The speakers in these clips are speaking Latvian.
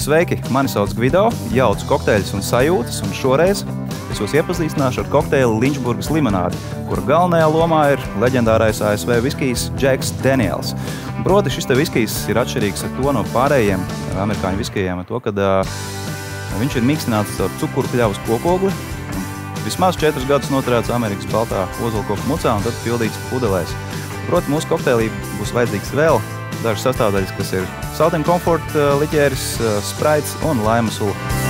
Sveiki, mani sauc Gvido, jaucu kokteļus un sajūtas, un šoreiz es jūs iepazīstināšu ar kokteili Linčburgas limonādi, kura galvenajā lomā ir leģendārais ASV viskijs Jacks Daniels. Proti, šis te viskijs ir atšķirīgs ar to no pārējiem amerikāņu viskijiem, ar to, kad viņš ir mīkstināts ar cukuru kļavas kokogli, vismaz 4 gadus noturēts Amerikas baltā ozolkoku mucā un tad pildīts pudelēs. Proti, mūsu kokteilī būs vajadzīgs vēl dažas sastāvdaļas, kas ir Salt & Comfort liķēris, spraits un laima sula.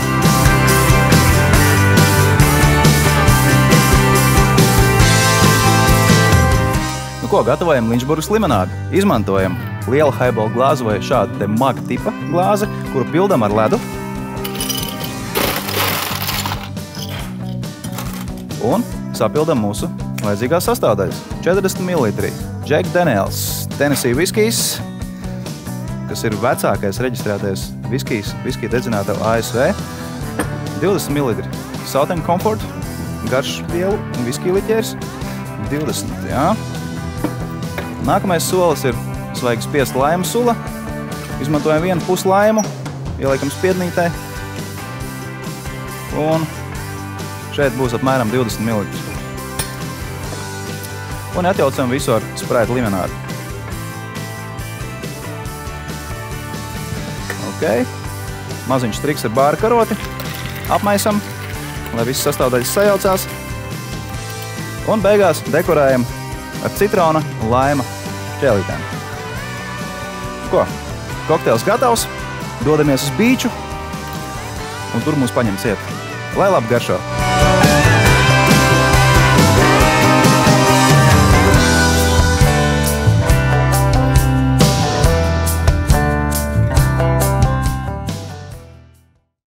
Nu ko, gatavojam Linčburgas limonādi. Izmantojam lielu highball glāzi vai šādu te maga tipa glāzi, kuru pildam ar ledu. Un sapildam mūsu vajadzīgās sastāvdaļas. 40 ml. Jack Daniels, Tennessee viskijs, kas ir vecākais reģistrētais viskija dedzinātava ASV. 20 ml. Salt & Comfort, garšvielu un viskija liķēris. 20, jā. Nākamais solis ir svaigi spiest laima sula. Izmantojam 1,5 laimu, ieliekam spiednītē. Un šeit būs apmēram 20 ml. Un atjaucam visu ar spraita limonādi. Ok. Maziņš triks ar bāra karoti. Apmaisam, lai visas sastāvdaļas sajaucās. Un beigās dekorējam ar citrona un laima šķēlītēm. Ko? Kokteils gatavs. Dodamies uz bīču. Un tur mūs paņem ciet. Lai labi garšo!